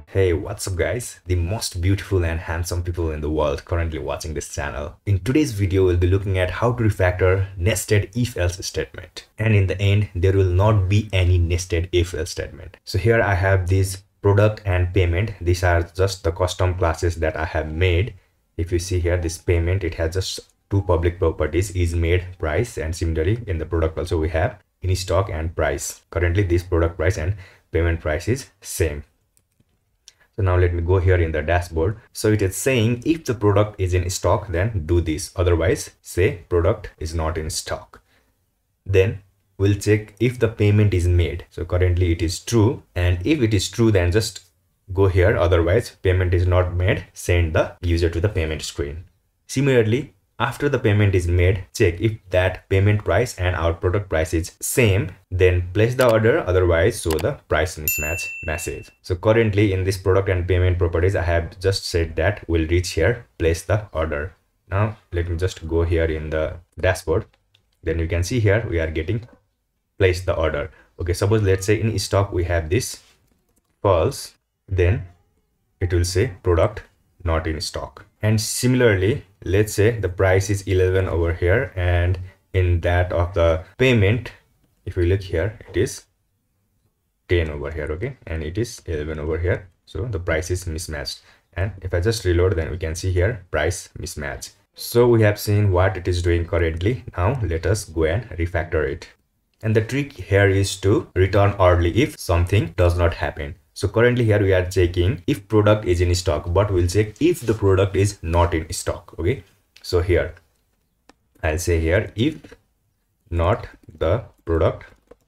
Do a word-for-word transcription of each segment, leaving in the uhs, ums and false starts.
Hey, what's up guys? The most beautiful and handsome people in the world currently watching this channel. In today's video, we'll be looking at how to refactor nested if-else statement. And in the end, there will not be any nested if-else statement. So here I have this product and payment. These are just the custom classes that I have made. If you see here, this payment, it has just two public properties, is made, price, and similarly in the product also we have in stock and price. Currently this product price and payment price is same. So now let me go here in the dashboard. So it is saying if the product is in stock, then do this. Otherwise, say product is not in stock. Then we'll check if the payment is made. So currently it is true. And if it is true, then just go here. Otherwise, payment is not made. Send the user to the payment screen. Similarly, after the payment is made, check if that payment price and our product price is same, then place the order, otherwise show the price mismatch message. So currently in this product and payment properties, I have just said that we'll reach here, place the order. Now let me just go here in the dashboard. Then you can see here we are getting place the order. Okay, suppose let's say in stock we have this false, then it will say product not in stock. And similarly, let's say the price is eleven over here, and in that of the payment, if we look here, it is ten over here, okay, and it is eleven over here. So the price is mismatched. And if I just reload, then we can see here price mismatch. So we have seen what it is doing currently. Now let us go and refactor it. And the trick here is to return early if something does not happen. So currently here we are checking if product is in stock, but we'll check if the product is not in stock. Okay, so here I'll say here if not the product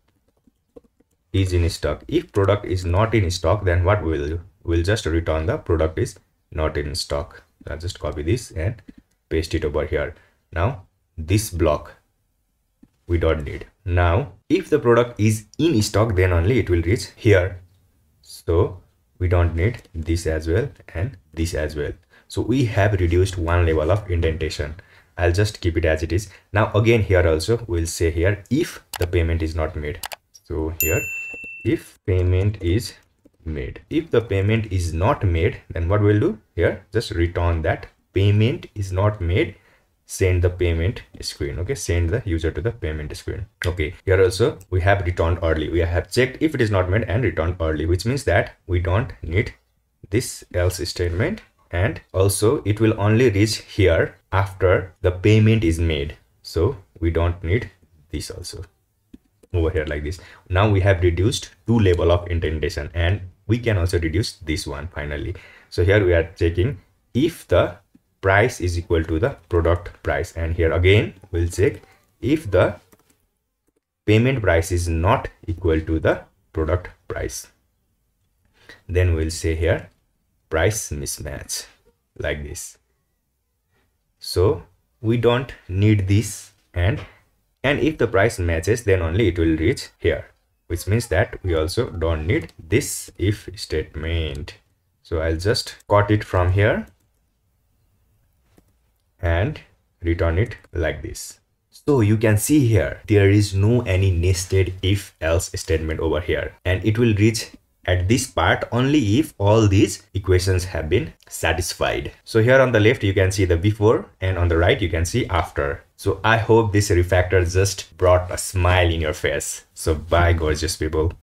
is in stock. If product is not in stock, then what we'll do? We'll just return the product is not in stock. I'll just copy this and paste it over here. Now this block we don't need. Now if the product is in stock, then only it will reach here. So we don't need this as well and this as well. So we have reduced one level of indentation. I'll just keep it as it is. Now again here also we'll say here if the payment is not made. So here if payment is made. If the payment is not made, then what we'll do here, just return that payment is not made. Send the payment screen. Okay, send the user to the payment screen. Okay, here also we have returned early. We have checked if it is not made and returned early, which means that we don't need this else statement, and also it will only reach here after the payment is made. So we don't need this also over here like this. Now we have reduced two level of indentation, and we can also reduce this one finally. So here we are checking if the price is equal to the product price, and here again we'll check if the payment price is not equal to the product price, then we'll say here price mismatch like this. So we don't need this, and and if the price matches, then only it will reach here, which means that we also don't need this if statement. So I'll just cut it from here and return it like this. So you can see here there is no any nested if else statement over here, and it will reach at this part only if all these equations have been satisfied. So here on the left you can see the before, and on the right you can see after. So I hope this refactor just brought a smile in your face. So bye gorgeous people.